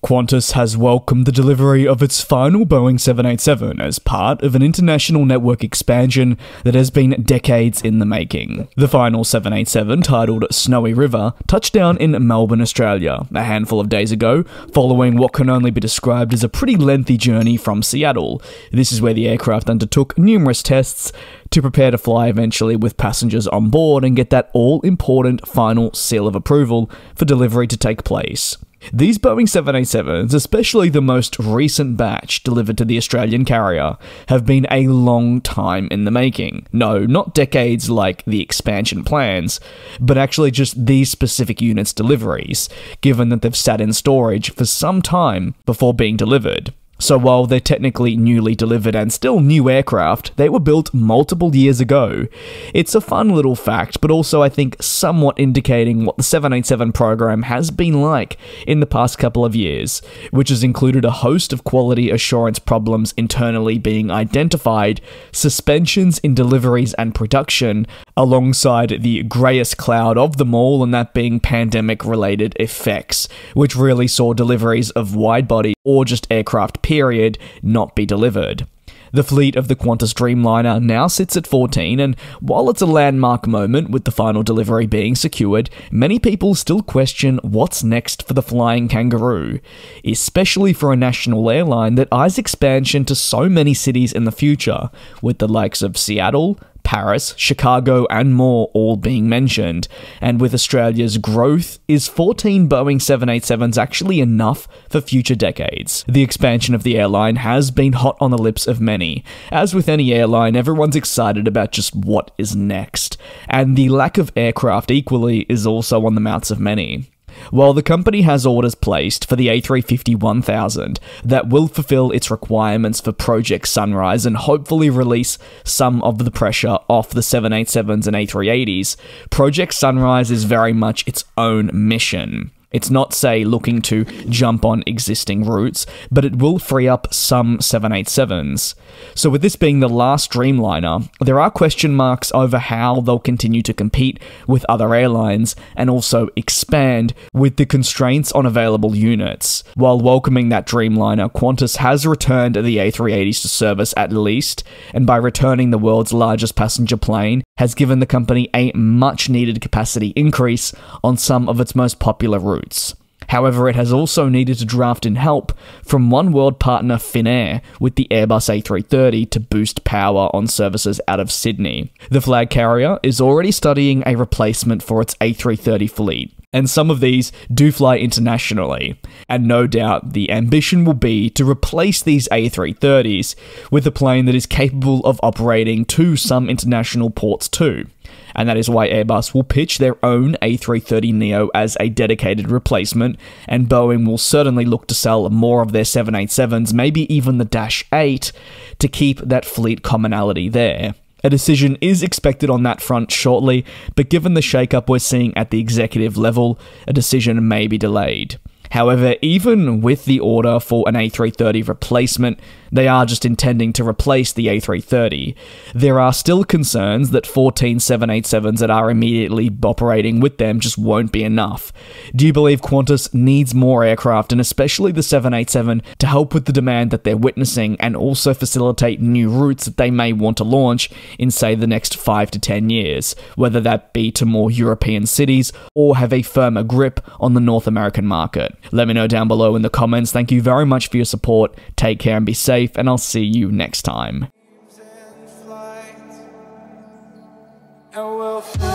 Qantas has welcomed the delivery of its final Boeing 787 as part of an international network expansion that has been decades in the making. The final 787, titled Snowy River, touched down in Melbourne, Australia, a handful of days ago, following what can only be described as a pretty lengthy journey from Seattle. This is where the aircraft undertook numerous tests to prepare to fly eventually with passengers on board and get that all-important final seal of approval for delivery to take place. These Boeing 787s, especially the most recent batch delivered to the Australian carrier, have been a long time in the making. No, not decades like the expansion plans, but actually just these specific units' deliveries, given that they've sat in storage for some time before being delivered. So while they're technically newly delivered and still new aircraft, they were built multiple years ago. It's a fun little fact, but also I think somewhat indicating what the 787 program has been like in the past couple of years, which has included a host of quality assurance problems internally being identified, suspensions in deliveries and production, alongside the greyest cloud of them all, and that being pandemic-related effects, which really saw deliveries of wide-body or just aircraft period not be delivered. The fleet of the Qantas Dreamliner now sits at 14, and while it's a landmark moment with the final delivery being secured, many people still question what's next for the Flying Kangaroo, especially for a national airline that eyes expansion to so many cities in the future, with the likes of Seattle, Paris, Chicago, and more all being mentioned. And with Australia's growth, is 14 Boeing 787s actually enough for future decades? The expansion of the airline has been hot on the lips of many. As with any airline, everyone's excited about just what is next, and the lack of aircraft equally is also on the mouths of many. While the company has orders placed for the A350-1000 that will fulfill its requirements for Project Sunrise and hopefully release some of the pressure off the 787s and A380s, Project Sunrise is very much its own mission. It's not, say, looking to jump on existing routes, but it will free up some 787s. So with this being the last Dreamliner, there are question marks over how they'll continue to compete with other airlines and also expand with the constraints on available units. While welcoming that Dreamliner, Qantas has returned the A380s to service at least, and by returning the world's largest passenger plane, has given the company a much-needed capacity increase on some of its most popular routes. However, it has also needed to draft in help from One World partner Finnair with the Airbus A330 to boost power on services out of Sydney. The flag carrier is already studying a replacement for its A330 fleet, and some of these do fly internationally, and no doubt the ambition will be to replace these A330s with a plane that is capable of operating to some international ports too. And that is why Airbus will pitch their own A330neo as a dedicated replacement, and Boeing will certainly look to sell more of their 787s, maybe even the Dash 8, to keep that fleet commonality there. A decision is expected on that front shortly, but given the shakeup we're seeing at the executive level, a decision may be delayed. However, even with the order for an A330 replacement, they are just intending to replace the A330. There are still concerns that 14 787s that are immediately operating with them just won't be enough. Do you believe Qantas needs more aircraft, and especially the 787, to help with the demand that they're witnessing and also facilitate new routes that they may want to launch in, say, the next 5 to 10 years, whether that be to more European cities or have a firmer grip on the North American market? Let me know down below in the comments. Thank you very much for your support. Take care and be safe, and I'll see you next time.